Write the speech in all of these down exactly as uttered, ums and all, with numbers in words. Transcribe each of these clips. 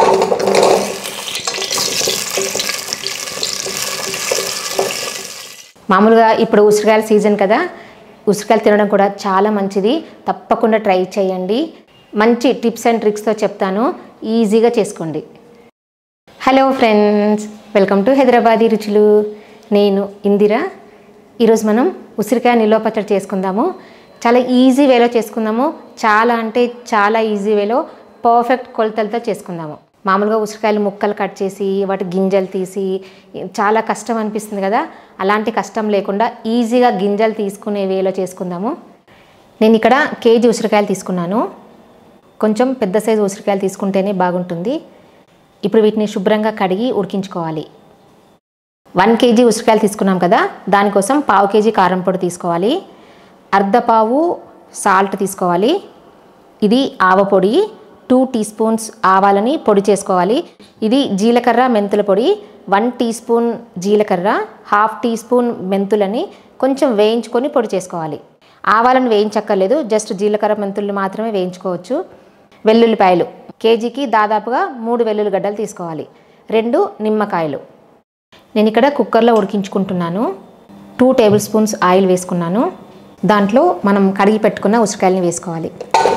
మామూలుగా ఇప్పుడు ఉసిరికాయల సీజన్ కదా, ఉసిరికాయలు తినడం కూడా చాలా మంచిది. తప్పకుండా ట్రై చేయండి. మంచి టిప్స్ అండ్ ట్రిక్స్తో చెప్తాను, ఈజీగా చేసుకోండి. Hello friends, welcome to Hyderabadi రుచులు. నేను ఇందిరా. ఈరోజు మనం ఉసిరికాయ నిల్వ పచ్చడి చేసుకుందాము. చాలా ఈజీ వేలో చేసుకుందాము. చాలా అంటే చాలా ఈజీ వేలో పర్ఫెక్ట్ కొలతలతో చేసుకుందాము. మామూలుగా ఉసిరికాయలు ముక్కలు కట్ చేసి వాటి గింజలు తీసి చాలా కష్టం అనిపిస్తుంది కదా, అలాంటి కష్టం లేకుండా ఈజీగా గింజలు తీసుకునే వేలో చేసుకుందాము. నేను ఇక్కడ కేజీ ఉసిరికాయలు తీసుకున్నాను. కొంచెం పెద్ద సైజు ఉసిరికాయలు తీసుకుంటేనే బాగుంటుంది. ఇప్పుడు వీటిని శుభ్రంగా కడిగి ఉడికించుకోవాలి. వన్ కేజీ ఉసిరికాయలు తీసుకున్నాం కదా, దానికోసం పావు కేజీ కారం పొడి తీసుకోవాలి. అర్ధ పావు సాల్ట్ తీసుకోవాలి. ఇది ఆవ పొడి, టూ టీ స్పూన్స్ ఆవాలని పొడి చేసుకోవాలి. ఇది జీలకర్ర మెంతుల పొడి, వన్ టీ స్పూన్ జీలకర్ర, హాఫ్ టీ స్పూన్ మెంతులని కొంచెం వేయించుకొని పొడి చేసుకోవాలి. ఆవాలను వేయించక్కర్లేదు, జస్ట్ జీలకర్ర మెంతులను మాత్రమే వేయించుకోవచ్చు. వెల్లుల్లిపాయలు కేజీకి దాదాపుగా మూడు వెల్లుల్లి గడ్డలు తీసుకోవాలి. రెండు నిమ్మకాయలు. నేను ఇక్కడ కుక్కర్లో ఉడికించుకుంటున్నాను. టూ టేబుల్ స్పూన్స్ ఆయిల్ వేసుకున్నాను. దాంట్లో మనం కడిగి పెట్టుకున్న ఉసిరికాయలని వేసుకోవాలి.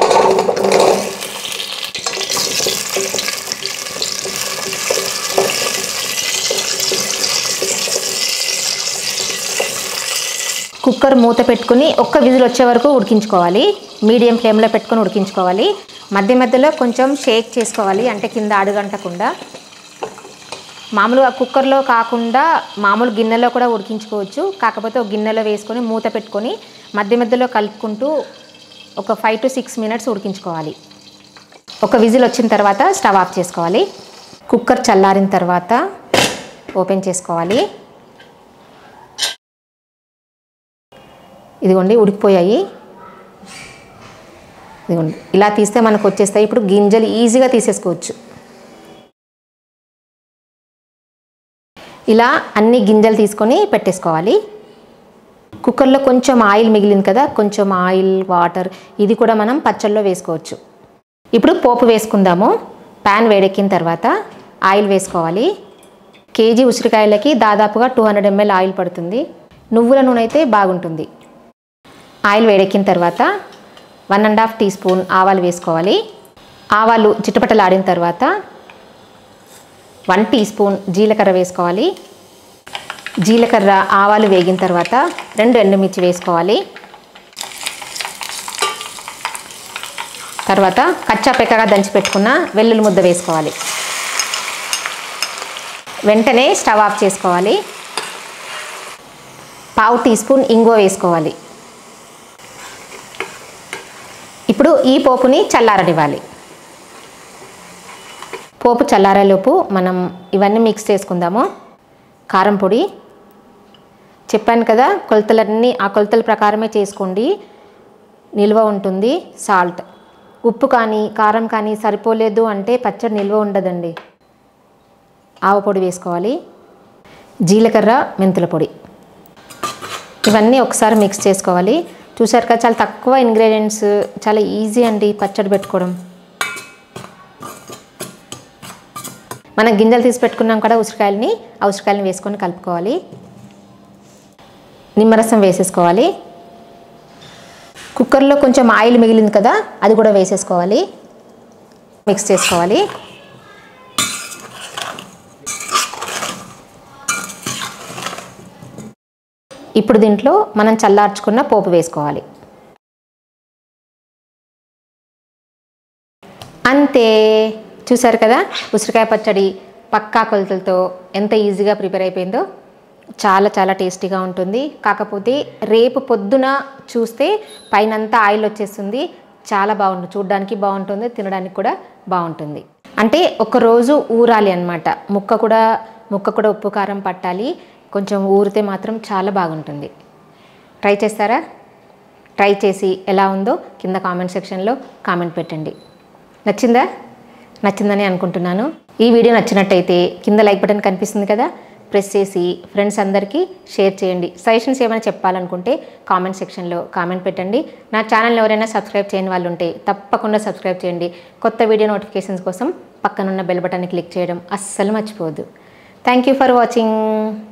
కుక్కర్ మూత పెట్టుకుని ఒక్క విజిల్ వచ్చే వరకు ఉడికించుకోవాలి. మీడియం ఫ్లేమ్లో పెట్టుకొని ఉడికించుకోవాలి. మధ్య మధ్యలో కొంచెం షేక్ చేసుకోవాలి, అంటే కింద అడుగంటకుండా. మామూలుగా కుక్కర్లో కాకుండా మామూలు గిన్నెలో కూడా ఉడికించుకోవచ్చు. కాకపోతే ఒక గిన్నెలో వేసుకొని మూత పెట్టుకొని మధ్య మధ్యలో కలుపుకుంటూ ఒక ఫైవ్ టు సిక్స్ మినిట్స్ ఉడికించుకోవాలి. ఒక విజిల్ వచ్చిన తర్వాత స్టవ్ ఆఫ్ చేసుకోవాలి. కుక్కర్ చల్లారిన తర్వాత ఓపెన్ చేసుకోవాలి. ఇదిగోండి ఉడికిపోయాయి. ఇదిగోండి ఇలా తీస్తే మనకు వచ్చేస్తాయి. ఇప్పుడు గింజలు ఈజీగా తీసేసుకోవచ్చు. ఇలా అన్ని గింజలు తీసుకొని పెట్టేసుకోవాలి. కుక్కర్లో కొంచెం ఆయిల్ మిగిలింది కదా, కొంచెం ఆయిల్ వాటర్ ఇది కూడా మనం పచ్చళ్ళలో వేసుకోవచ్చు. ఇప్పుడు పోపు వేసుకుందాము. ప్యాన్ వేడెక్కిన తర్వాత ఆయిల్ వేసుకోవాలి. కేజీ ఉసిరికాయలకి దాదాపుగా టూ హండ్రెడ్ ఎంఎల్ ఆయిల్ పడుతుంది. నువ్వుల నూనె అయితే బాగుంటుంది. ఆయిల్ వేడెక్కిన తర్వాత one and half teaspoon ఆవాలు వేసుకోవాలి. ఆవాలు చిటపటలాడిన తర్వాత వన్ టీ స్పూన్ జీలకర్ర వేసుకోవాలి. జీలకర్ర ఆవాలు వేగిన తర్వాత రెండు ఎండుమిర్చి వేసుకోవాలి. తర్వాత కచ్చా పెక్కగా దంచి పెట్టుకున్న వెల్లుల్లి ముద్ద వేసుకోవాలి. వెంటనే స్టవ్ ఆఫ్ చేసుకోవాలి. పావు టీ స్పూన్ ఇంగువ వేసుకోవాలి. ఇప్పుడు ఈ పోపుని చల్లారనివ్వాలి. పోపు చల్లారేలోపు మనం ఇవన్నీ మిక్స్ చేసుకుందాము. కారం పొడి చెప్పాను కదా, కొలతలన్నీ ఆ కొలతల ప్రకారమే చేసుకోండి, నిల్వ ఉంటుంది. సాల్ట్, ఉప్పు కానీ కారం కానీ సరిపోలేదు అంటే పచ్చడి నిల్వ ఉండదండి. ఆవ పొడి వేసుకోవాలి. జీలకర్ర మెంతుల పొడి, ఇవన్నీ ఒకసారి మిక్స్ చేసుకోవాలి. చూసారు కదా, చాలా తక్కువ ఇంగ్రీడియంట్స్, చాలా ఈజీ అండి పచ్చడి పెట్టుకోవడం. మనం గింజలు తీసి పెట్టుకున్నాం కదా ఉసిరికాయలని, ఆ ఉసిరికాయలని వేసుకొని కలుపుకోవాలి. నిమ్మరసం వేసేసుకోవాలి. కుక్కర్లో కొంచెం ఆయిల్ మిగిలింది కదా, అది కూడా వేసేసుకోవాలి. మిక్స్ చేసుకోవాలి. ఇప్పుడు దీంట్లో మనం చల్లార్చుకున్న పోపు వేసుకోవాలి. అంతే, చూసారు కదా ఉసిరికాయ పచ్చడి పక్కా కొలతలతో ఎంత ఈజీగా ప్రిపేర్ అయిపోయిందో. చాలా చాలా టేస్టీగా ఉంటుంది. కాకపోతే రేపు పొద్దున చూస్తే పైనంతా ఆయిల్ వచ్చేస్తుంది. చాలా బాగుంటుంది, చూడడానికి బాగుంటుంది, తినడానికి కూడా బాగుంటుంది. అంటే ఒకరోజు ఊరాలి అన్నమాట. ముక్క కూడా ముక్క కూడా ఉప్పు కారం పట్టాలి. కొంచెం ఊరితే మాత్రం చాలా బాగుంటుంది. ట్రై చేస్తారా? ట్రై చేసి ఎలా ఉందో కింద కామెంట్ సెక్షన్లో కామెంట్ పెట్టండి. నచ్చిందా? నచ్చిందని అనుకుంటున్నాను. ఈ వీడియో నచ్చినట్టయితే కింద లైక్ బటన్ కనిపిస్తుంది కదా, ప్రెస్ చేసి ఫ్రెండ్స్ అందరికీ షేర్ చేయండి. సజెషన్స్ ఏమైనా చెప్పాలనుకుంటే కామెంట్ సెక్షన్లో కామెంట్ పెట్టండి. నా ఛానల్ ఎవరైనా సబ్స్క్రైబ్ చేయని వాళ్ళు ఉంటే తప్పకుండా సబ్స్క్రైబ్ చేయండి. కొత్త వీడియో నోటిఫికేషన్స్ కోసం పక్కనున్న బెల్ బటన్ని క్లిక్ చేయడం అస్సలు మర్చిపోవద్దు. Thank you for watching.